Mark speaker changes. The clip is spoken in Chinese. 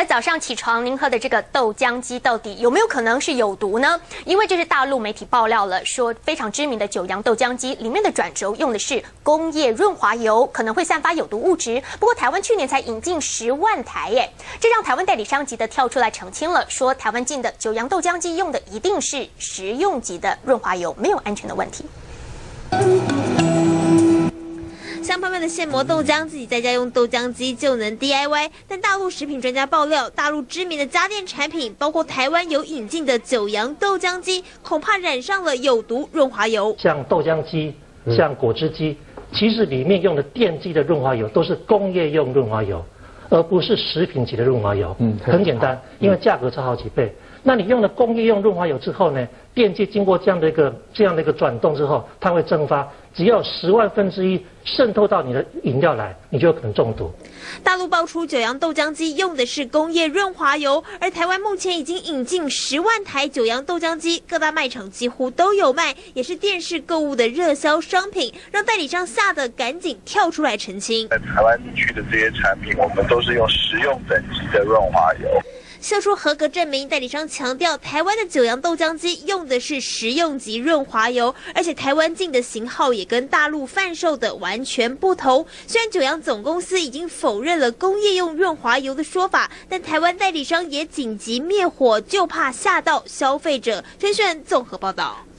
Speaker 1: 而早上起床您喝的这个豆浆机到底有没有可能是有毒呢？因为这是大陆媒体爆料了，说非常知名的九阳豆浆机里面的转轴用的是工业润滑油，可能会散发有毒物质。不过台湾去年才引进10万台耶，这让台湾代理商急得跳出来澄清了，说台湾进的九阳豆浆机用的一定是食用级的润滑油，没有安全的问题。
Speaker 2: 香喷喷的现磨豆浆，自己在家用豆浆机就能 DIY。但大陆食品专家爆料，大陆知名的家电产品，包括台湾有引进的九阳豆浆机，恐怕染上了有毒润滑油。
Speaker 3: 像豆浆机、像果汁机，其实里面用的电机的润滑油都是工业用润滑油，而不是食品级的润滑油。很简单，因为价格差好几倍。那你用了工业用润滑油之后呢，电机经过这样的一个转动之后，它会蒸发，只要10万分之一渗透到你的饮料来，你就有可能中毒。
Speaker 2: 大陆爆出九阳豆浆机用的是工业润滑油，而台湾目前已经引进10万台九阳豆浆机，各大卖场几乎都有卖，也是电视购物的热销商品，让代理商吓得赶紧跳出来澄清。
Speaker 4: 在台湾地区的这些产品，我们都是用食用等级的润滑油。
Speaker 2: 秀出合格证明，代理商强调，台湾的九阳豆浆机用的是食用级润滑油，而且台湾进的型号也跟大陆贩售的完全不同。虽然九阳总公司已经否认了工业用润滑油的说法，但台湾代理商也紧急灭火，就怕吓到消费者。陈璇综合报道。